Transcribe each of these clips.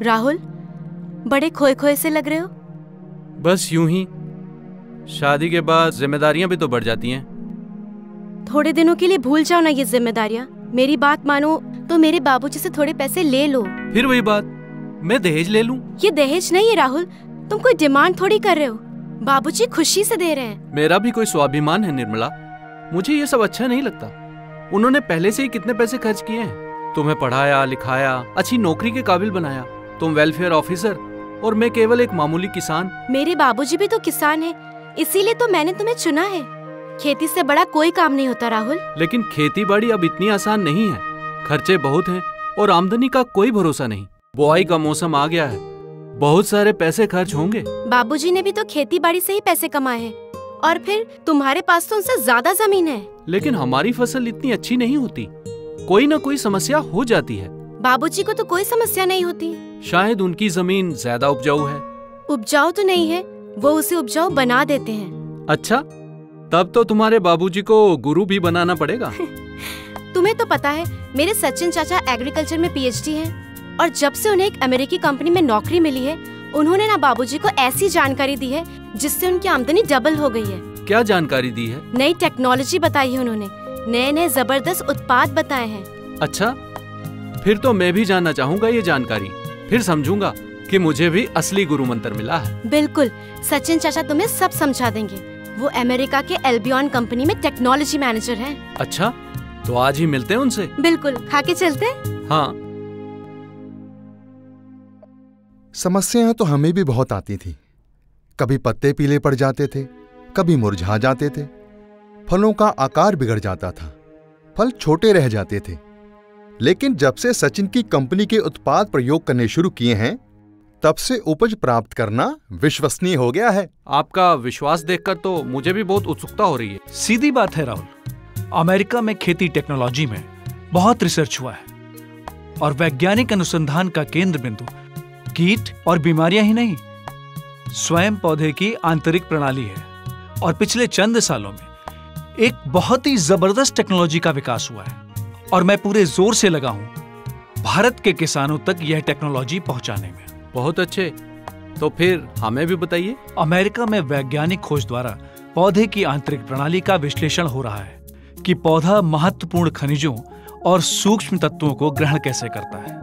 राहुल, बड़े खोए खोए से लग रहे हो। बस यूं ही। शादी के बाद जिम्मेदारियां भी तो बढ़ जाती हैं। थोड़े दिनों के लिए भूल जाओ ना ये जिम्मेदारियां। मेरी बात मानो तो मेरे बाबूजी से थोड़े पैसे ले लो। फिर वही बात, मैं दहेज ले लूं? ये दहेज नहीं है राहुल, तुम कोई डिमांड थोड़ी कर रहे हो। बाबूजी खुशी से दे रहे हैं। मेरा भी कोई स्वाभिमान है निर्मला, मुझे ये सब अच्छा नहीं लगता। उन्होंने पहले से ही कितने पैसे खर्च किए हैं, तुम्हें पढ़ाया लिखाया, अच्छी नौकरी के काबिल बनाया। तुम वेलफेयर ऑफिसर और मैं केवल एक मामूली किसान। मेरे बाबूजी भी तो किसान है, इसीलिए तो मैंने तुम्हें चुना है। खेती से बड़ा कोई काम नहीं होता राहुल। लेकिन खेती बाड़ी अब इतनी आसान नहीं है, खर्चे बहुत हैं और आमदनी का कोई भरोसा नहीं। बुआई का मौसम आ गया है, बहुत सारे पैसे खर्च होंगे। बाबूजी ने भी तो खेती बाड़ी से ही पैसे कमाए हैं, और फिर तुम्हारे पास तो उनसे ज्यादा जमीन है। लेकिन हमारी फसल इतनी अच्छी नहीं होती, कोई न कोई समस्या हो जाती है। बाबूजी को तो कोई समस्या नहीं होती। शायद उनकी जमीन ज्यादा उपजाऊ है। उपजाऊ तो नहीं है, वो उसे उपजाऊ बना देते हैं। अच्छा, तब तो तुम्हारे बाबूजी को गुरु भी बनाना पड़ेगा। तुम्हें तो पता है मेरे सचिन चाचा एग्रीकल्चर में पीएचडी हैं, और जब से उन्हें एक अमेरिकी कंपनी में नौकरी मिली है, उन्होंने ना बाबूजी को ऐसी जानकारी दी है जिससे उनकी आमदनी डबल हो गई है। क्या जानकारी दी है? नई टेक्नोलॉजी बताई है उन्होंने, नए नए जबरदस्त उत्पाद बताए हैं। अच्छा, फिर तो मैं भी जानना चाहूँगा ये जानकारी, फिर समझूंगा कि मुझे भी असली गुरु मंत्र मिला है। बिल्कुल, सचिन चाचा तुम्हें सब समझा देंगे। वो अमेरिका के एल्बियन कंपनी में टेक्नोलॉजी मैनेजर हैं। अच्छा, तो आज ही मिलते हैं उनसे। बिल्कुल, खा के चलते हैं। हाँ। समस्याएं तो हमें भी बहुत आती थी। कभी पत्ते पीले पड़ जाते थे, कभी मुरझा जाते थे, फलों का आकार बिगड़ जाता था, फल छोटे रह जाते थे। लेकिन जब से सचिन की कंपनी के उत्पाद प्रयोग करने शुरू किए हैं, तब से उपज प्राप्त करना विश्वसनीय हो गया है। आपका विश्वास देखकर तो मुझे भी बहुत उत्सुकता हो रही है। सीधी बात है राहुल, अमेरिका में खेती टेक्नोलॉजी में बहुत रिसर्च हुआ है, और वैज्ञानिक अनुसंधान का केंद्र बिंदु कीट और बीमारियां ही नहीं, स्वयं पौधे की आंतरिक प्रणाली है। और पिछले चंद सालों में एक बहुत ही जबरदस्त टेक्नोलॉजी का विकास हुआ है, और मैं पूरे जोर से लगा हूं भारत के किसानों तक यह टेक्नोलॉजी पहुंचाने में। बहुत अच्छे, तो फिर हमें भी बताइए। अमेरिका में वैज्ञानिक खोज द्वारा पौधे की आंतरिक प्रणाली का विश्लेषण हो रहा है कि पौधा महत्वपूर्ण खनिजों और सूक्ष्म तत्वों को ग्रहण कैसे करता है,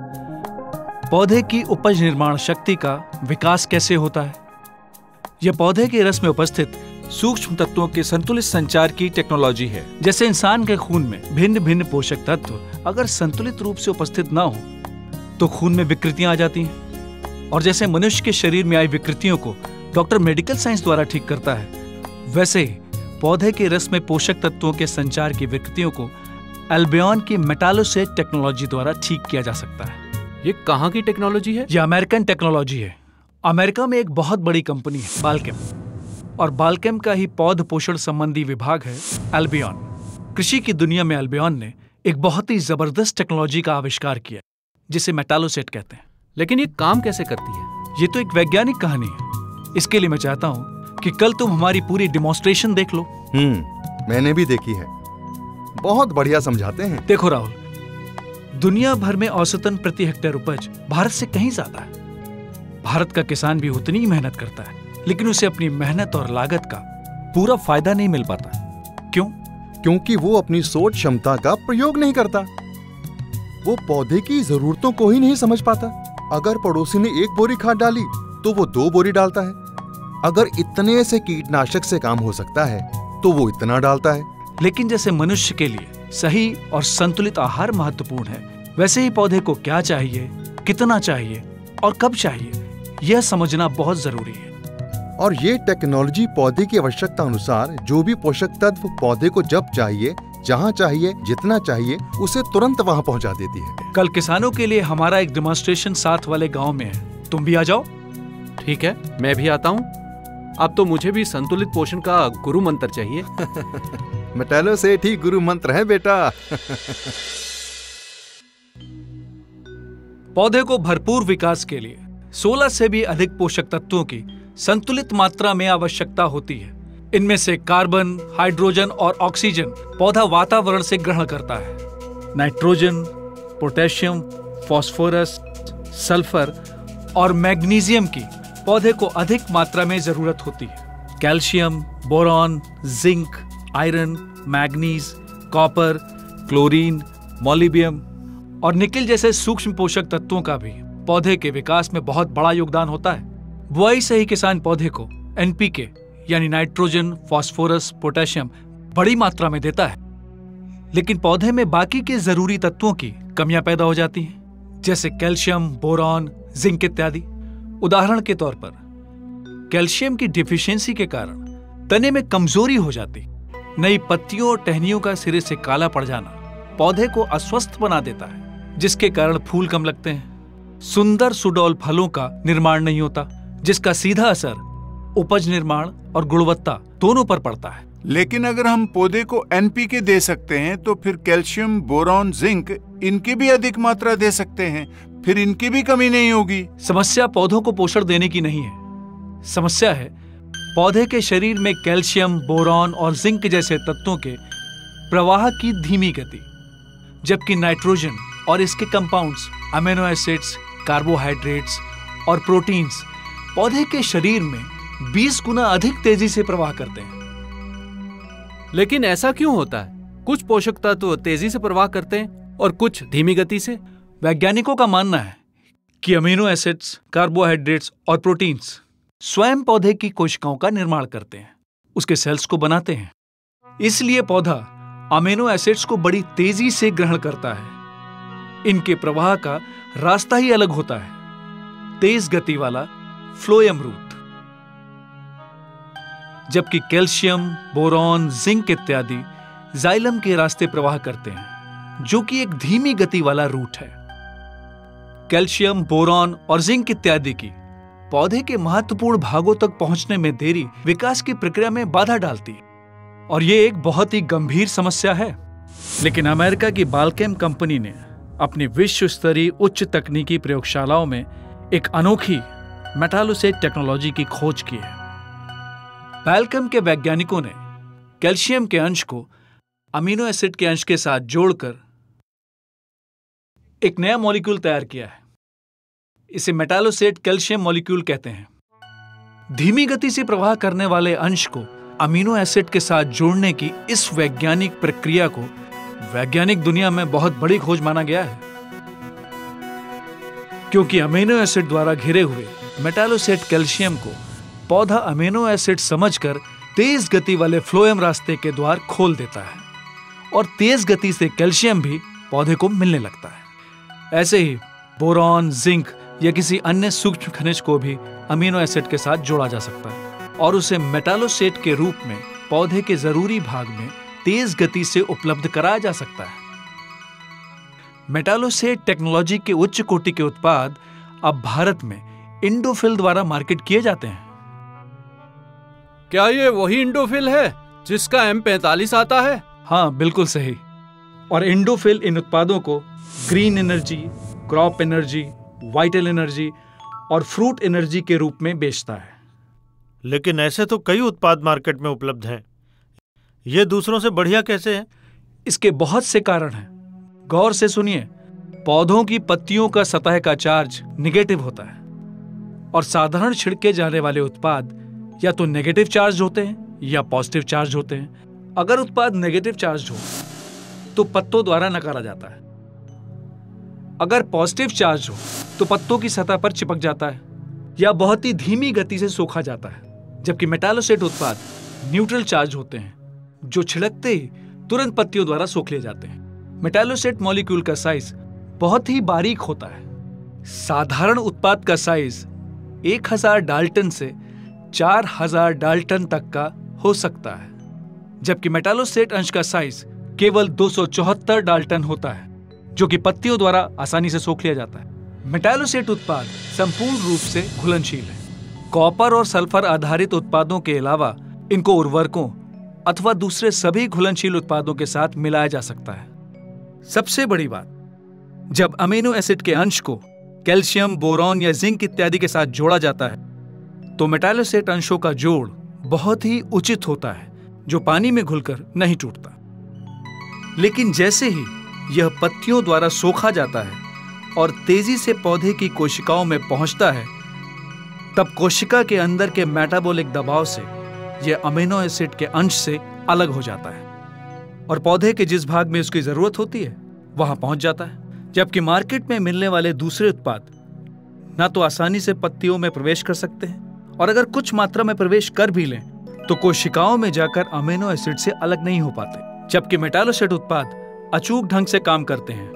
पौधे की उपज निर्माण शक्ति का विकास कैसे होता है। यह पौधे के रस में उपस्थित सूक्ष्म तत्वों के संतुलित संचार की टेक्नोलॉजी है। जैसे इंसान के खून में भिन्न भिन्न पोषक तत्व अगर संतुलित रूप से उपस्थित ना हो तो खून में विकृतियां आ जाती हैं, और जैसे मनुष्य के शरीर में आई विकृतियों को डॉक्टर मेडिकल साइंस द्वारा ठीक करता है, वैसे ही पौधे के रस में पोषक तत्वों के संचार की विकृतियों को ALBION की मेटालोसेट टेक्नोलॉजी द्वारा ठीक किया जा सकता है। ये कहाँ की टेक्नोलॉजी है? यह अमेरिकन टेक्नोलॉजी है। अमेरिका में एक बहुत बड़ी कंपनी है बाल्केम, और बाल्केम का ही पौध पोषण संबंधी विभाग है ALBION। कृषि की दुनिया में ALBION ने एक बहुत ही जबरदस्त टेक्नोलॉजी का आविष्कार किया जिसे मेटालोसेट कहते हैं। लेकिन ये काम कैसे करती है? ये तो एक वैज्ञानिक कहानी है। इसके लिए मैं चाहता हूँ कि कल तुम हमारी पूरी डिमॉन्स्ट्रेशन देख लो। मैंने भी देखी है, बहुत बढ़िया समझाते हैं। देखो राहुल, दुनिया भर में औसतन प्रति हेक्टेयर उपज भारत से कहीं ज्यादा है। भारत का किसान भी उतनी ही मेहनत करता है, लेकिन उसे अपनी मेहनत और लागत का पूरा फायदा नहीं मिल पाता। क्यों? क्योंकि वो अपनी सोच क्षमता का प्रयोग नहीं करता। वो पौधे की जरूरतों को ही नहीं समझ पाता। अगर पड़ोसी ने 1 बोरी खाद डाली तो वो 2 बोरी डालता है। अगर इतने से कीटनाशक से काम हो सकता है तो वो इतना डालता है। लेकिन जैसे मनुष्य के लिए सही और संतुलित आहार महत्वपूर्ण है, वैसे ही पौधे को क्या चाहिए, कितना चाहिए और कब चाहिए, यह समझना बहुत जरूरी है। और ये टेक्नोलॉजी पौधे की आवश्यकता अनुसार जो भी पोषक तत्व पौधे को जब चाहिए, जहाँ चाहिए, जितना चाहिए, उसे तुरंत वहाँ पहुँचा देती है। कल किसानों के लिए हमारा एक डेमोन्स्ट्रेशन साथ वाले गांव में है, तुम भी आ जाओ। ठीक है, मैं भी आता हूँ। अब तो मुझे भी संतुलित पोषण का गुरु मंत्र चाहिए। मेटालोसेट ही गुरु मंत्र है बेटा। पौधे को भरपूर विकास के लिए 16 से भी अधिक पोषक तत्वों की संतुलित मात्रा में आवश्यकता होती है। इनमें से कार्बन, हाइड्रोजन और ऑक्सीजन पौधा वातावरण से ग्रहण करता है। नाइट्रोजन, पोटेशियम, फास्फोरस, सल्फर और मैग्नीशियम की पौधे को अधिक मात्रा में जरूरत होती है। Calcium, boron, zinc, iron, manganese, copper, chlorine, molybdenum और निकेल जैसे सूक्ष्म पोषक तत्वों का भी पौधे के विकास में बहुत बड़ा योगदान होता है। बुआई से ही किसान पौधे को एनपीके यानी नाइट्रोजन, फास्फोरस, पोटेशियम बड़ी मात्रा में देता है, लेकिन पौधे में बाकी के जरूरी तत्वों की कमियां पैदा हो जाती हैं, जैसे कैल्शियम, बोरॉन, जिंक इत्यादि। उदाहरण के तौर पर कैल्शियम की डिफिशियंसी के कारण तने में कमजोरी हो जाती, नई पत्तियों और टहनियों का सिरे से काला पड़ जाना पौधे को अस्वस्थ बना देता है, जिसके कारण फूल कम लगते हैं। सुंदर सुडौल फलों का निर्माण नहीं होता, जिसका सीधा असर उपज निर्माण और गुणवत्ता दोनों पर पड़ता है। लेकिन अगर हम पौधे को एनपीके दे सकते हैं तो फिर कैल्शियम, बोरॉन, जिंक इनकी भी अधिक मात्रा दे सकते हैं, फिर इनकी भी कमी नहीं होगी। समस्या पौधों को पोषण देने की नहीं है, समस्या है पौधे के शरीर में कैल्शियम, बोरॉन और जिंक जैसे तत्वों के प्रवाह की धीमी गति, जबकि नाइट्रोजन और इसके कंपाउंड्स, अमीनो एसिड्स, कार्बोहाइड्रेट्स और प्रोटीन्स पौधे के शरीर में 20 गुना अधिक तेजी से प्रवाह करते हैं। लेकिन ऐसा क्यों होता है? कुछ पोषक तत्व तेजी से प्रवाह करते हैं और कुछ धीमी गति से। वैज्ञानिकों का मानना है कि अमीनो एसिड्स, कार्बोहाइड्रेट्स और प्रोटीन्स स्वयं पौधे की कोशिकाओं का निर्माण करते हैं, उसके सेल्स को बनाते हैं। इसलिए पौधा अमीनो एसिड्स को बड़ी तेजी से ग्रहण करता है। इनके प्रवाह का रास्ता ही अलग होता है, तेज गति वाला फ्लोएम रूट। जबकि कैल्शियम, बोरॉन, जिंक इत्यादि जाइलम के रास्ते प्रवाह करते हैं, जो कि एक धीमी गति वाला रूट है। कैल्शियम, बोरॉन और जिंक इत्यादि की पौधे के महत्वपूर्ण भागों तक पहुंचने में देरी विकास की प्रक्रिया में बाधा डालती है, और यह एक बहुत ही गंभीर समस्या है। लेकिन अमेरिका की बाल्केम कंपनी ने अपनी विश्व स्तरीय उच्च तकनीकी प्रयोगशालाओं में एक अनोखी मेटालोसेट टेक्नोलॉजी की खोज की है। बाल्केम के वैज्ञानिकों ने कैल्शियम के अंश को अमीनो एसिड के अंश के साथ जोड़कर एक नया मॉलिक्यूल तैयार किया है। इसे मेटालोसेट कैल्शियम मॉलिक्यूल कहते हैं। धीमी गति से प्रवाह करने वाले अंश को अमीनो एसिड के साथ जोड़ने की इस वैज्ञानिक प्रक्रिया को वैज्ञानिक दुनिया में बहुत बड़ी खोज माना गया है, क्योंकि अमीनो एसिड द्वारा घिरे हुए मेटालोसेट कैल्शियम को पौधा अमीनो एसिड समझकर तेज गति वाले फ्लोएम रास्ते के द्वार खोल देता है, और तेज गति से कैल्शियम भी पौधे को मिलने लगता है। ऐसे ही बोरॉन, जिंक या किसी अन्य सूक्ष्म खनिज को भी अमीनो एसिड के साथ जोड़ा जा सकता है और उसे मेटालोसेट के रूप में पौधे के जरूरी भाग में तेज गति से उपलब्ध कराया जा सकता है। मेटालोसेट टेक्नोलॉजी के उच्च कोटि के उत्पाद अब भारत में इंडोफिल द्वारा मार्केट किए जाते हैं। क्या ये वही इंडोफिल है जिसका M45 आता है? हाँ, बिल्कुल सही। और इंडोफिल इन उत्पादों को green energy, crop energy, vital energy और फ्रूट एनर्जी के रूप में बेचता है। लेकिन ऐसे तो कई उत्पाद मार्केट में उपलब्ध हैं, ये दूसरों से बढ़िया कैसे है? इसके बहुत से कारण हैं। गौर से सुनिए। पौधों की पत्तियों का सतह का चार्ज निगेटिव होता है, और साधारण छिड़के जाने वाले उत्पाद या तो नेगेटिव चार्ज होते हैं या पॉजिटिव चार्ज होते हैं। अगर उत्पाद नेगेटिव चार्ज हो तो पत्तों द्वारा नकारा जाता है, अगर पॉजिटिव चार्ज हो तो पत्तों की सतह पर चिपक जाता है या बहुत ही धीमी गति से सोखा जाता है। जबकि मेटालोसेट उत्पाद न्यूट्रल चार्ज होते हैं, जो छिड़कते ही तुरंत पत्तियों द्वारा सोख लिए जाते हैं। मेटालोसेट मॉलिक्यूल का साइज बहुत ही बारीक होता है। साधारण उत्पाद का साइज 1000 डाल्टन से 4000 डाल्टन तक का हो सकता है, जबकि मेटालोसेट अंश का साइज केवल 274 डाल्टन होता है, जो कि पत्तियों द्वारा आसानी से सोख लिया जाता है। मेटालोसेट उत्पाद संपूर्ण रूप से घुलनशील है। कॉपर और सल्फर आधारित उत्पादों के अलावा इनको उर्वरकों अथवा दूसरे सभी घुलनशील उत्पादों के साथ मिलाया जा सकता है। सबसे बड़ी बात, जब अमीनो एसिड के अंश को कैल्शियम, बोरॉन या जिंक इत्यादि के साथ जोड़ा जाता है तो मेटालोसेट अंशों का जोड़ बहुत ही उचित होता है, जो पानी में घुलकर नहीं टूटता। लेकिन जैसे ही यह पत्तियों द्वारा सोखा जाता है और तेजी से पौधे की कोशिकाओं में पहुंचता है तब कोशिका के अंदर के मेटाबॉलिक दबाव से यह अमीनो एसिड के अंश से अलग हो जाता है और पौधे के जिस भाग में उसकी जरूरत होती है वहां पहुंच जाता है। जबकि मार्केट में मिलने वाले दूसरे उत्पाद ना तो आसानी से पत्तियों में प्रवेश कर सकते हैं और अगर कुछ मात्रा में प्रवेश कर भी लें तो कोशिकाओं में जाकर अमीनो एसिड से अलग नहीं हो पाते, जबकि मेटालोसेट उत्पाद अचूक ढंग से काम करते हैं।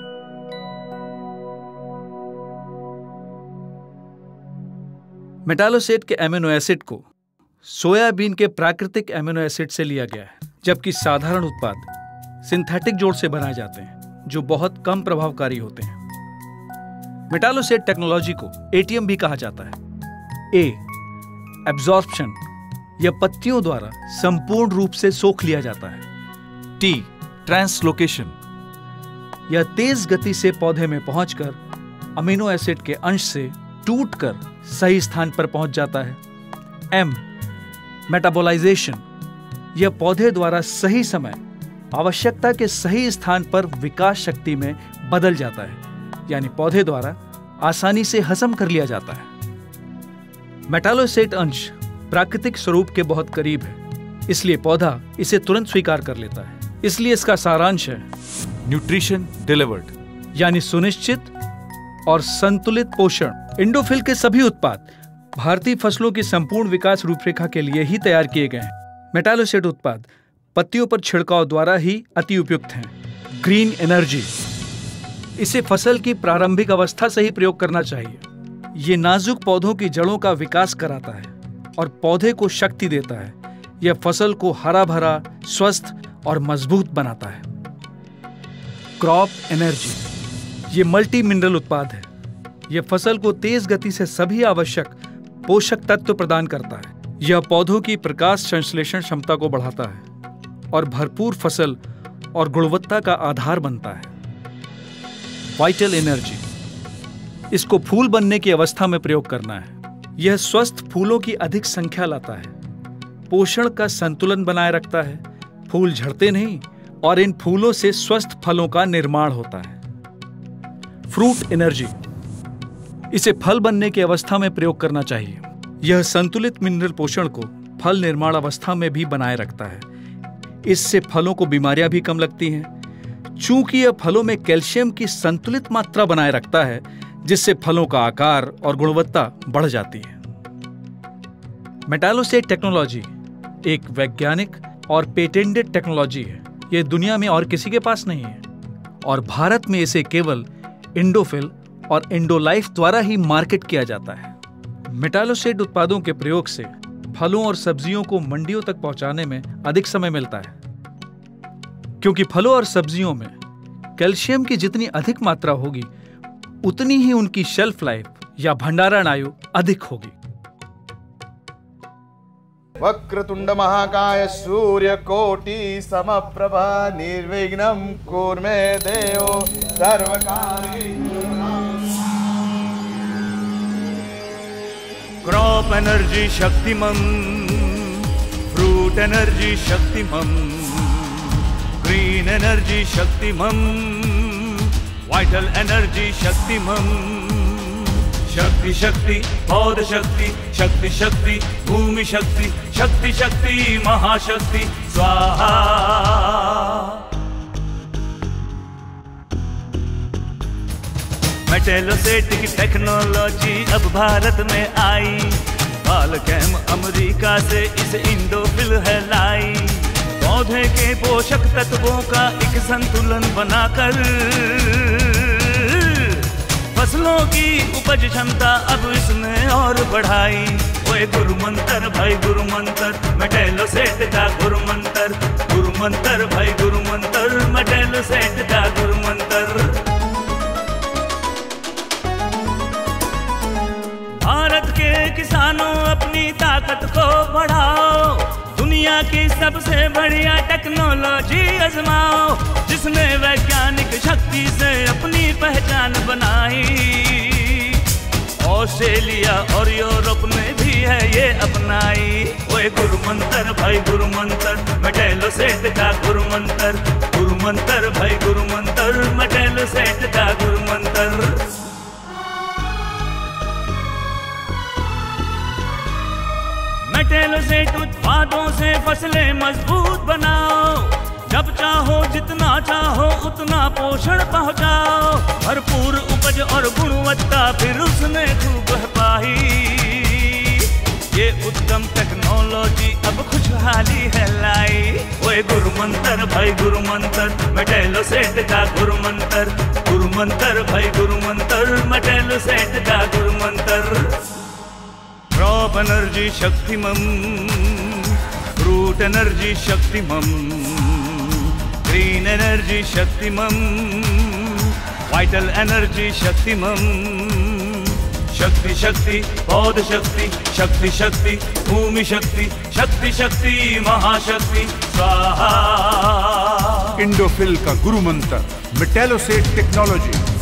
मेटालोसेट के एमिनो एसिड को सोयाबीन के प्राकृतिक एमिनो एसिड से लिया गया है, जबकि साधारण उत्पाद सिंथेटिक जोड़ से बनाए जाते हैं जो बहुत कम प्रभावकारी होते हैं। मेटालोसेट टेक्नोलॉजी को एटीएम भी कहा जाता है। ए, एब्जॉर्प्शन, यह पत्तियों द्वारा संपूर्ण रूप से सोख लिया जाता है। टी, ट्रांसलोकेशन, यह तेज गति से पौधे में पहुंचकर अमीनो एसिड के अंश से टूटकर सही स्थान पर पहुंच जाता है। एम, मेटाबोलाइजेशन, यह पौधे द्वारा सही समय आवश्यकता के सही स्थान पर विकास शक्ति में बदल जाता है, यानी पौधे द्वारा आसानी से हजम कर लिया जाता है। मेटालोसेट अंश प्राकृतिक स्वरूप के बहुत करीब है, इसलिए पौधा इसे तुरंत स्वीकार कर लेता है। इसलिए इसका सारांश है न्यूट्रिशन डिलीवर्ड, यानी सुनिश्चित और संतुलित पोषण। इंडोफिल के सभी उत्पाद भारतीय फसलों की संपूर्ण विकास रूपरेखा के लिए ही तैयार किए गए हैं। मेटालोसेट उत्पाद पत्तियों पर छिड़काव द्वारा ही अति उपयुक्त हैं। ग्रीन एनर्जी, इसे फसल की प्रारंभिक अवस्था से ही प्रयोग करना चाहिए। ये नाजुक पौधों की जड़ों का विकास कराता है और पौधे को शक्ति देता है। यह फसल को हरा भरा, स्वस्थ और मजबूत बनाता है। क्रॉप एनर्जी, ये मल्टी मिनरल उत्पाद है। यह फसल को तेज गति से सभी आवश्यक पोषक तत्व प्रदान करता है। यह पौधों की प्रकाश संश्लेषण क्षमता को बढ़ाता है और भरपूर फसल और गुणवत्ता का आधार बनता है। वाइटल एनर्जी, इसको फूल बनने की अवस्था में प्रयोग करना है। यह स्वस्थ फूलों की अधिक संख्या लाता है, पोषण का संतुलन बनाए रखता है, फूल झड़ते नहीं और इन फूलों से स्वस्थ फलों का निर्माण होता है। फ्रूट एनर्जी, इसे फल बनने की अवस्था में प्रयोग करना चाहिए। यह संतुलित मिनरल पोषण को फल निर्माण अवस्था में भी बनाए रखता है। इससे फलों को बीमारियां भी कम लगती हैं। चूंकि यह फलों में कैल्शियम की संतुलित मात्रा बनाए रखता है, जिससे फलों का आकार और गुणवत्ता बढ़ जाती है। मेटालोसेट टेक्नोलॉजी एक वैज्ञानिक और पेटेंटेड टेक्नोलॉजी है। यह दुनिया में और किसी के पास नहीं है और भारत में इसे केवल इंडोफिल और इंडोलाइफ द्वारा ही मार्केट किया जाता है। मेटालोसेट उत्पादों के प्रयोग से फलों और सब्जियों को मंडियों तक पहुंचाने में अधिक समय मिलता है, क्योंकि फलों और सब्जियों में कैल्शियम की जितनी अधिक मात्रा होगी उतनी ही उनकी शेल्फ लाइफ या भंडारण आयु अधिक होगी। वक्रतुंड महाकाय सूर्यकोटि समप्रभा निर्विघ्नं कुरु मे देव सर्वकार्येषु। क्रॉप एनर्जी शक्तिमम, फ्रूट एनर्जी शक्तिमम, ग्रीन एनर्जी शक्तिमम, वाइटल एनर्जी शक्तिमम। शक्ति शक्ति पौध शक्ति, शक्ति शक्ति भूमि शक्ति, शक्ति शक्ति महाशक्ति स्वाहा। मेटालोसेट की टेक्नोलॉजी अब भारत में आई, बालकैम अमेरिका से इसे इंडोफिल है लाई। पौधे के पोषक तत्वों का एक संतुलन बनाकर फसलों की उपज क्षमता अब इसने और बढ़ाई। ओए गुरु मंत्र भाई गुरु मंत्र, मेटालोसेट का गुरु मंत्र, गुरु मंत्र भाई गुरु मंत्र, मेटालोसेट का गुरु मंत्र। भारत के किसानों अपनी ताकत को बढ़ाओ, दुनिया की सबसे बढ़िया टेक्नोलॉजी आजमाओ, जिसने वैज्ञानिक शक्ति से अपनी पहचान बनाई। ऑस्ट्रेलिया और यूरोप ने भी है ये अपनाई। ओए गुरु मंत्र भाई गुरु मंत्र, मेटालोसेट का गुरु मंत्र, गुरु मंत्र भाई गुरु मंत्र, मेटालोसेट का गुरु मंत्र। मेटालोसेट उत्पादों से फसलें मजबूत बनाओ, जब चाहो जितना चाहो उतना पोषण पहुंचाओ, भरपूर उपज और गुणवत्ता फिर उसने खूब पाई। ये उत्तम टेक्नोलॉजी अब खुशहाली है लाई। ओए गुरु मंत्र भाई गुरु मंत्र, मेटालोसेट का गुरु मंत्र, गुरु मंत्र भाई गुरु मंत्र, मेटालोसेट का गुरु मंत्र। क्रॉप एनर्जी शक्तिमम, फ्रूट एनर्जी शक्तिमम, ग्रीन एनर्जी शक्तिमम, वाइटल एनर्जी शक्तिमम। शक्ति शक्ति पौध शक्ति, शक्ति शक्ति भूमि शक्ति, शक्ति शक्ति महाशक्ति स्वाहा। इंडोफिल का गुरु मंत्र मेटालोसेट टेक्नोलॉजी।